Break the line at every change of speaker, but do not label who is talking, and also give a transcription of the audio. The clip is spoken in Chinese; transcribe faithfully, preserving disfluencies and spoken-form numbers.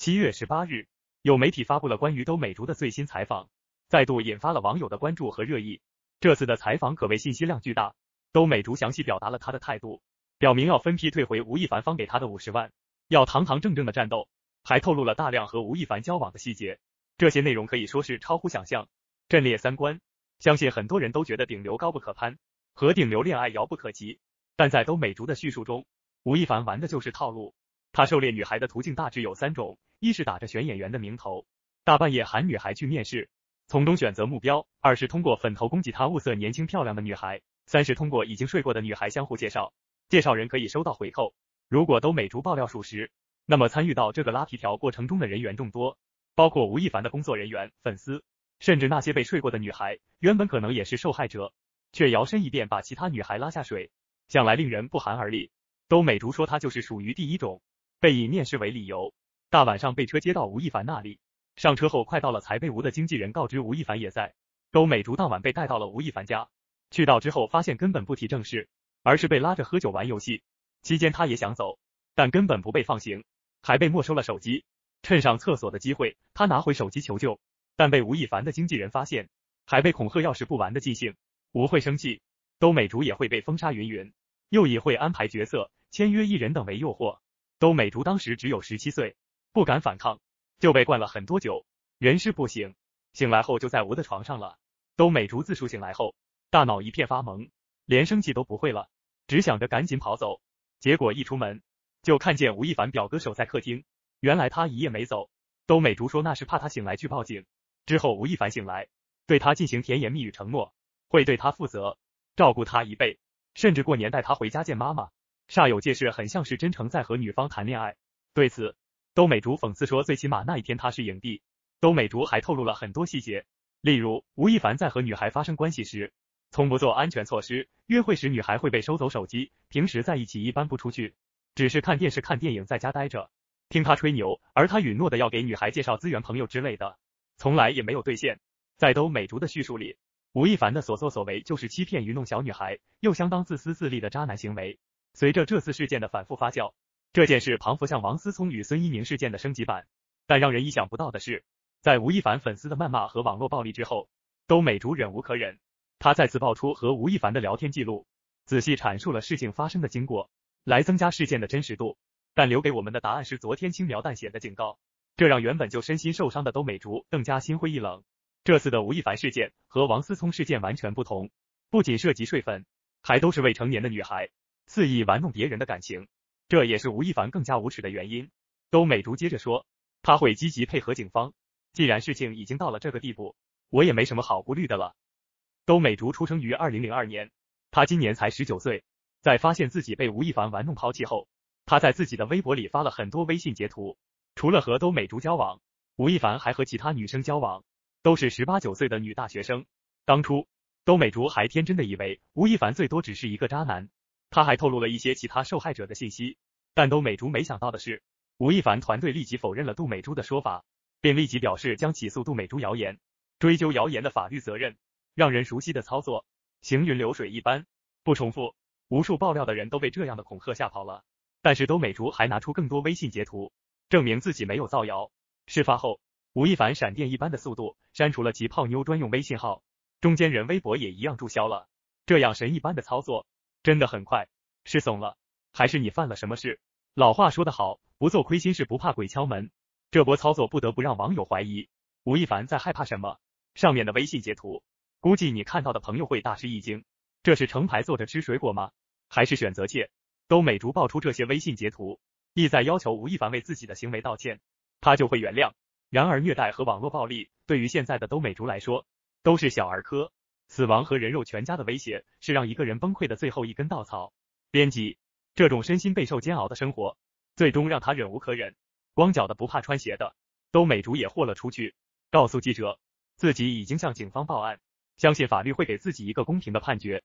七月十八日，有媒体发布了关于都美竹的最新采访，再度引发了网友的关注和热议。这次的采访可谓信息量巨大，都美竹详细表达了她的态度，表明要分批退回吴亦凡方给她的五十万，要堂堂正正的战斗，还透露了大量和吴亦凡交往的细节。这些内容可以说是超乎想象，震裂三观。相信很多人都觉得顶流高不可攀，和顶流恋爱遥不可及，但在都美竹的叙述中，吴亦凡玩的就是套路。他狩猎女孩的途径大致有三种：一是打着选演员的名头，大半夜喊女孩去面试，从中选择目标；二是通过粉头攻击她物色年轻漂亮的女孩；三是通过已经睡过的女孩相互介绍，介绍人可以收到回扣。如果都美竹爆料属实，那么参与到这个拉皮条过程中的人员众多，包括吴亦凡的工作人员、粉丝，甚至那些被睡过的女孩，原本可能也是受害者，却摇身一变把其他女孩拉下水，想来令人不寒而栗。都美竹说她就是属于第一种，被以面试为理由，大晚上被车接到吴亦凡那里，上车后快到了才被吴的经纪人告知吴亦凡也在。都美竹当晚被带到了吴亦凡家，去到之后发现根本不提正事，而是被拉着喝酒玩游戏，期间他也想走，但根本不被放行，还被没收了手机。趁上厕所的机会，他拿回手机求救，但被吴亦凡的经纪人发现，还被恐吓要是不玩的记性，吴会生气，都美竹也会被封杀云云，又以会安排角色、签约艺人等为诱惑。都美竹当时只有十七岁，不敢反抗，就被灌了很多酒，人事不省，醒来后就在吴的床上了。都美竹自述醒来后，大脑一片发懵，连生气都不会了，只想着赶紧跑走。结果一出门，就看见吴亦凡表哥守在客厅，原来他一夜没走。都美竹说那是怕他醒来去报警。之后吴亦凡醒来，对他进行甜言蜜语承诺，会对他负责，照顾他一辈，甚至过年带他回家见妈妈，煞有介事，很像是真诚在和女方谈恋爱。对此，都美竹讽刺说最起码那一天他是影帝。都美竹还透露了很多细节，例如吴亦凡在和女孩发生关系时，从不做安全措施，约会时女孩会被收走手机，平时在一起一般不出去，只是看电视看电影在家待着，听他吹牛，而他允诺的要给女孩介绍资源朋友之类的，从来也没有兑现。在都美竹的叙述里，吴亦凡的所作所为就是欺骗愚弄小女孩，又相当自私自利的渣男行为。随着这次事件的反复发酵，这件事彷佛像王思聪与孙一鸣事件的升级版。但让人意想不到的是，在吴亦凡粉丝的谩骂和网络暴力之后，都美竹忍无可忍，他再次爆出和吴亦凡的聊天记录，仔细阐述了事情发生的经过，来增加事件的真实度。但留给我们的答案是昨天轻描淡写的警告，这让原本就身心受伤的都美竹更加心灰意冷。这次的吴亦凡事件和王思聪事件完全不同，不仅涉及睡粉，还都是未成年的女孩，肆意玩弄别人的感情，这也是吴亦凡更加无耻的原因。都美竹接着说，他会积极配合警方，既然事情已经到了这个地步，我也没什么好顾虑的了。都美竹出生于二零零二年，他今年才十九岁，在发现自己被吴亦凡玩弄抛弃后，他在自己的微博里发了很多微信截图，除了和都美竹交往，吴亦凡还和其他女生交往，都是十八九岁的女大学生。当初都美竹还天真的以为吴亦凡最多只是一个渣男，他还透露了一些其他受害者的信息，但都美竹没想到的是，吴亦凡团队立即否认了杜美竹的说法，并立即表示将起诉杜美竹谣言，追究谣言的法律责任。让人熟悉的操作，行云流水一般，不重复，无数爆料的人都被这样的恐吓吓跑了。但是都美竹还拿出更多微信截图，证明自己没有造谣。事发后，吴亦凡闪电一般的速度删除了其泡妞专用微信号，中间人微博也一样注销了。这样神一般的操作真的很快，是怂了，还是你犯了什么事？老话说得好，不做亏心事不怕鬼敲门。这波操作不得不让网友怀疑，吴亦凡在害怕什么？上面的微信截图，估计你看到的朋友会大吃一惊，这是成排坐着吃水果吗？还是选择窃？都美竹爆出这些微信截图，意在要求吴亦凡为自己的行为道歉，他就会原谅。然而虐待和网络暴力对于现在的都美竹来说都是小儿科，死亡和人肉全家的威胁是让一个人崩溃的最后一根稻草。编辑，这种身心备受煎熬的生活最终让他忍无可忍，光脚的不怕穿鞋的。都美竹也豁了出去，告诉记者自己已经向警方报案，相信法律会给自己一个公平的判决。